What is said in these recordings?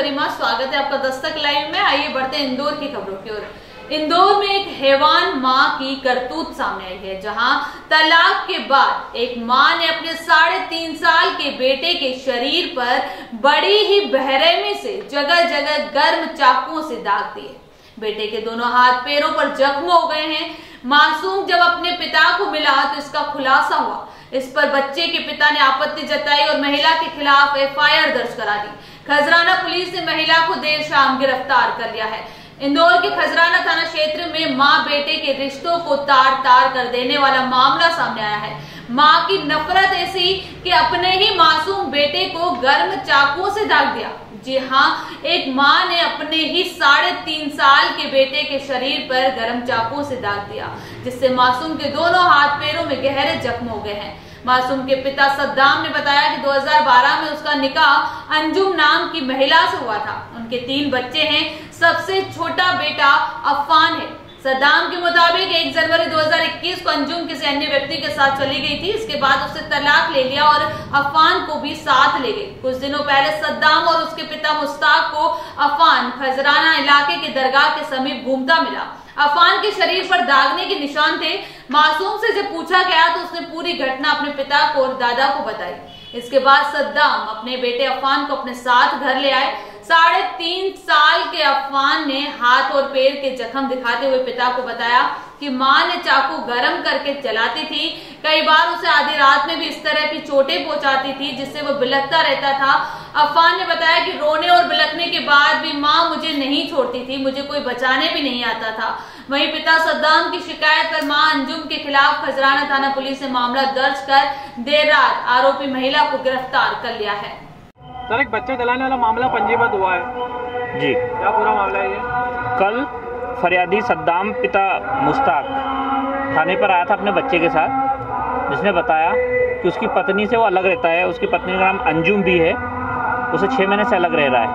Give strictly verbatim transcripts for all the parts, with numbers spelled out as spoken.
गरिमा, स्वागत है आपका दस्तक लाइव में। आइए बढ़ते हैं इंदौर की खबरों की ओर। इंदौर में एक हैवान मां की करतूत सामने आई है, जहां तलाक के बाद एक मां ने अपने साढ़े तीन साल के बेटे के शरीर पर बड़ी ही बेरहमी से जगह जगह गर्म चाकुओं से दाग दिए। बेटे के दोनों हाथ पैरों पर जख्म हो गए हैं। मासूम जब अपने पिता को मिला तो इसका खुलासा हुआ। इस पर बच्चे के पिता ने आपत्ति जताई और महिला के खिलाफ एफ आई आर दर्ज करा दी। खजराना पुलिस ने महिला को देर शाम गिरफ्तार कर लिया है। इंदौर के खजराना थाना क्षेत्र में मां बेटे के रिश्तों को तार तार कर देने वाला मामला सामने आया है। मां की नफरत ऐसी कि अपने ही मासूम बेटे को गर्म चाकुओं से दाग दिया। जी हाँ, एक मां ने अपने ही साढ़े तीन साल के बेटे के शरीर पर गर्म चाकुओं से दाग दिया, जिससे मासूम के दोनों हाथ पैरों में गहरे जख्म हो गए हैं। मासूम के पिता सद्दाम ने बताया कि दो हज़ार बारह में उसका निकाह अंजुम नाम की महिला से हुआ था। उनके तीन बच्चे हैं। सबसे छोटा बेटा अफान है। सद्दाम के मुताबिक एक जनवरी दो हज़ार इक्कीस को अंजुम किसी अन्य व्यक्ति के साथ चली गई थी। इसके बाद उससे तलाक ले लिया और अफान को भी साथ ले गई। कुछ दिनों पहले सद्दाम और उसके पिता मुश्ताक को अफान खजराना इलाके के दरगाह के समीप घूमता मिला। अफान के शरीर पर दागने के निशान थे। मासूम से जब पूछा गया तो उसने पूरी घटना अपने पिता को और दादा को बताई। इसके बाद सद्दाम अपने बेटे अफान को अपने साथ घर ले आए। साढ़े तीन साल के अफान ने हाथ और पैर के जख्म दिखाते हुए पिता को बताया कि मां ने चाकू गरम करके चलाती थी। कई बार उसे आधी रात में भी इस तरह की चोटें पहुंचाती थी, जिससे वो बिलखता रहता था। अफान ने बताया कि रोने और बिलखने के बाद भी मां मुझे नहीं छोड़ती थी, मुझे कोई बचाने भी नहीं आता था। वहीं पिता सद्दाम की शिकायत पर मां अंजुम के खिलाफ खजराना थाना पुलिस ने मामला दर्ज कर देर रात आरोपी महिला को गिरफ्तार कर लिया है। सर, एक बच्चा जलाने वाला मामला पंजीबद्ध हुआ है जी, क्या पूरा मामला है ये? कल फरियादी सद्दाम पिता मुश्ताक थाने पर आया था अपने बच्चे के साथ, जिसने बताया कि उसकी पत्नी से वो अलग रहता है। उसकी पत्नी का नाम अंजुम भी है, उसे छः महीने से अलग रह रहा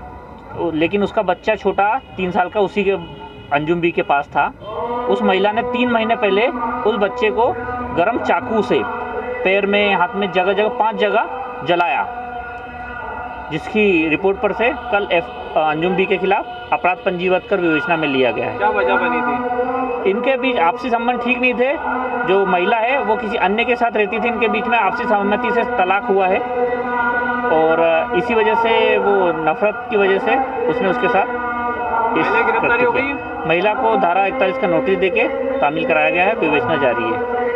है, लेकिन उसका बच्चा छोटा तीन साल का उसी के अंजुम बी के पास था। उस महिला ने तीन महीने पहले उस बच्चे को गर्म चाकू से पैर में, हाथ में, जगह जगह पांच जगह जलाया, जिसकी रिपोर्ट पर से कल एफ अंजुम बी के खिलाफ अपराध पंजीबद्ध कर विवेचना में लिया गया है। क्या वजह बनी थी? इनके बीच आपसी संबंध ठीक नहीं थे। जो महिला है वो किसी अन्य के साथ रहती थी। इनके बीच में आपसी सहमति से तलाक हुआ है और इसी वजह से वो नफरत की वजह से उसने उसके साथ गिरफ्तारी हो गई। महिला को धारा इकतालीस का नोटिस देके तामील कराया गया है। विवेचना जारी है।